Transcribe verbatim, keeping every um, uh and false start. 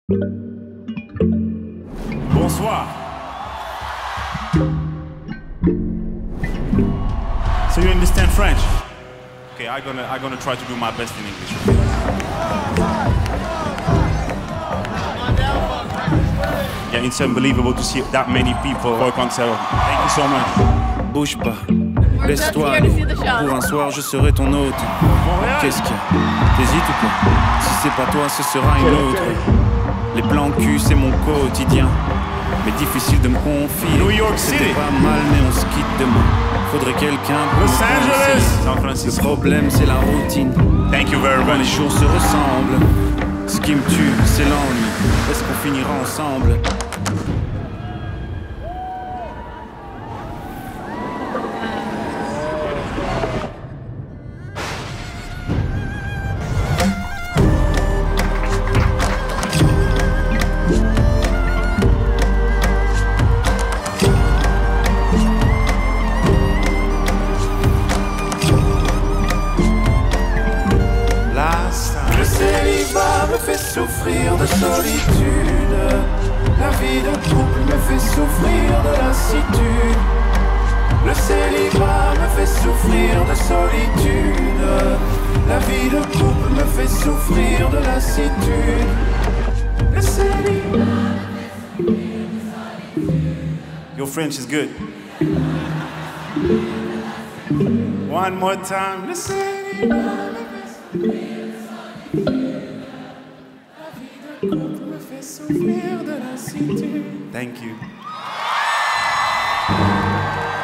Bonsoir. So you understand French? Okay, I'm gonna I'm gonna try to do my best in English. Yeah, it's unbelievable to see that many people for a concert. Thank you so much. Bouge pas, laisse-toi aller. Pour un soir, je serai ton hôte. Qu'est-ce qu'il y a? T'hésites ou quoi? Si c'est pas toi, ce sera une autre. Les plans cul, c'est mon quotidien. Mais difficile de me confier. New York City. C'était pas mal, mais on se quitte demain. Faudrait quelqu'un pour Los me Angeles. conseiller. San Francisco. Le problème, c'est la routine. Thank you very Quand les much. jours se ressemblent, ce qui me tue, c'est l'ennui. Est-ce qu'on finira ensemble? Le célibat me fait souffrir de solitude. La vie de couple me fait souffrir de lassitude. Le célibat me fait souffrir de solitude. La vie de couple me fait souffrir de lassitude. Le célibat. Your French is good. One more time. Le célibat me fait souffrir. La vie de couple me fait souffrir de lassitude. Thank you.